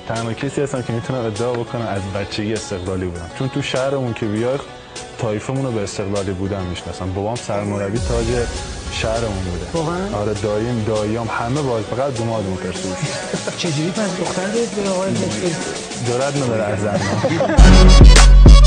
تنها کسی هستم که میتونم ادعا بکنم از بچگی استقلالی بودم، چون تو شهرمون که بیای طایفمون رو به استقلالی بودن میشناسن. بابام سرمربی تاج شهرمون بوده. واقعا؟ آره داییام همه باز، فقط دومادمون پرسید. چجوری پس دختر دارید به آقای مفید؟ جرئت نداره از زن